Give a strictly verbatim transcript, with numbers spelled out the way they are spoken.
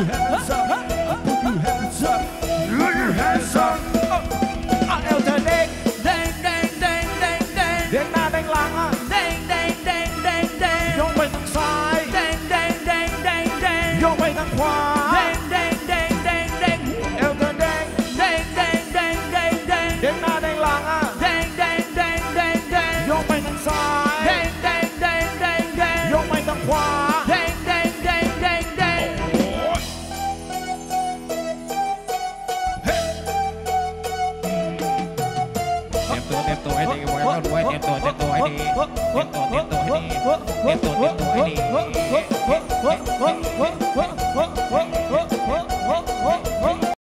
hands up put your hands up put your hands up เอาเอวเธอเด้งเด้งเด้งเด้งเด้งเด้งเด้งหน้าเด้งหลังอ่ะเด้งเด้งเด้งเด้งเด้งยกไปทางซ้ายเด้งเด้งเด้งเด้งเด้งยกไปทางขวาเด้งเด้งเด้งเด้งเด้งเอวเธอเด้งเด้งเด้งเด้งเด้งเด้งเด้งหน้าเด้งหลังอ่ะเด้งเด้งเด้งเด้งเด้งยกไปทางซ้ายเด้งเด้งเด้งเด้งเด้งยกไปทางขวาเด้งเด้งเด้งเด้งเด้งเตรียมตัวเตรียมตัวให้ดีไว้แล้วด้วยเตรียมตัวเตรียมตัวให้ดีเตรียมตัวเตรียมตัว